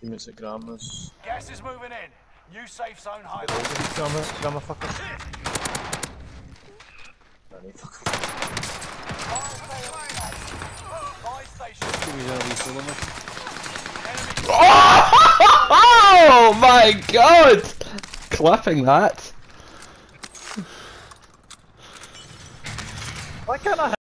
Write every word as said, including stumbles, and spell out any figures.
Teammates at Grandma's. Gas is moving in. New safe zone high. Grandma, Grandma fucker. Danny fucker. Fire station. Oh my god! Clapping that. Why can't I